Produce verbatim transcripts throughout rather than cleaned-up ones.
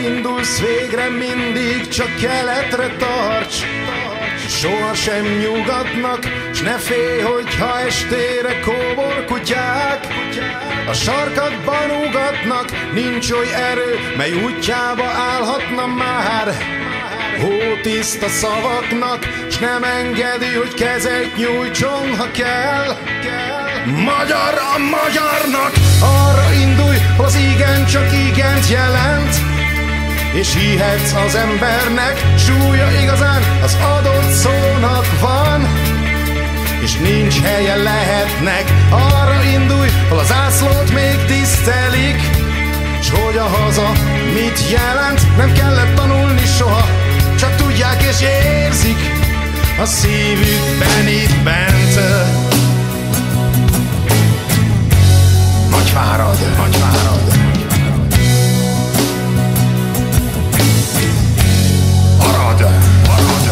indulsz végre, mindig csak keletre tarts. Sohasem nyugatnak, s ne félj, hogyha estére kóbor kutyák a sarkadban ugatnak. Nincs oly erő, mely útjába állhatna már hótiszta szavaknak, s nem engedi, hogy kezet nyújtson, ha kell. Magyar a magyarnak, arra indulj, az igen csak igent jelent, és hihetsz az embernek, súlya igazán az adott szónak van, és nincs helye lehetnek. Arra indulj, hol az ászlót még tisztelik, s hogy a haza mit jelent, nem kellett tanulni soha, csak tudják és érzik a szívükben itt bent. Nagyvárad, Nagyvárad, Arad, Arad,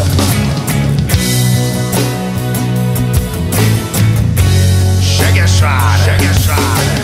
Segesvár, Segesvár.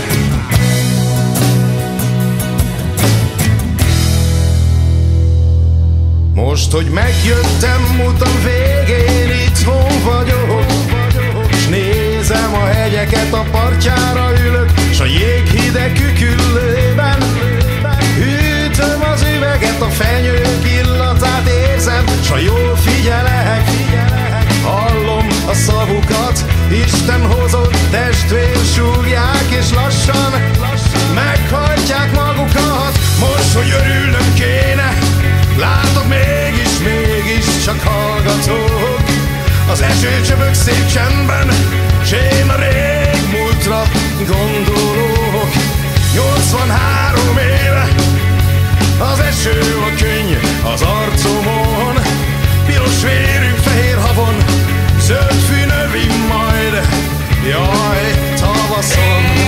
Most, hogy megjöttem, mutam végén, itthon vagyok, s nézem a hegyeket, a partjára ülök, s a jéghideg küküllőben hűtöm az üveget, a fenyők illatát érzem, s ha jól figyelek, hallom a szavukat, Isten hozott testvér súgják, és lassan meghajtják magukat. Most, hogy örülnöm kéne, látok mégis, mégis csak hallgatok. Az eső csöpög szép csendben, s én a régmúltra gondolok. Nyolcvanhárom éve az eső a könny az arcomon, piros vérünk fehér havon, zöld fű növi majd, jaj, tavaszon.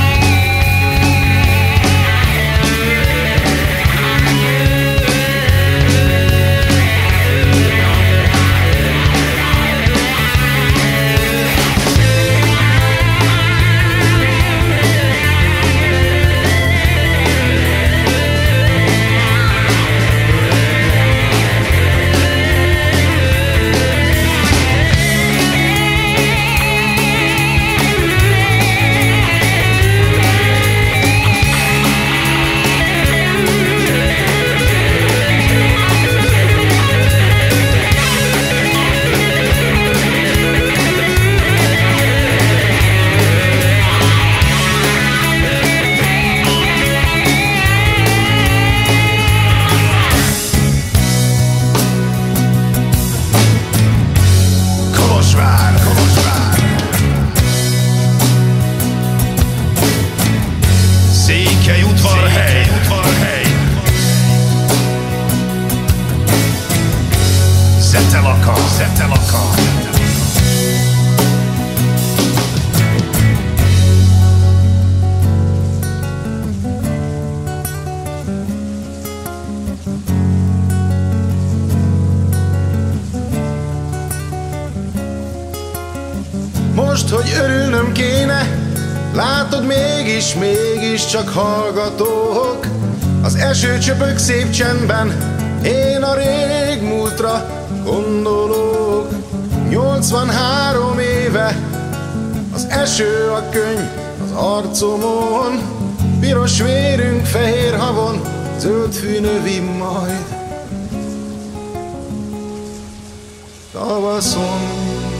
Most, hogy örülnöm kéne, látod mégis, mégis csak hallgatok. Az eső csöpög szép csendben, én a régmúltra gondolok. Nyolcvanhárom éve az eső a könny az arcomon, piros vérünk fehér havon, zöld fű növi majd tavaszon.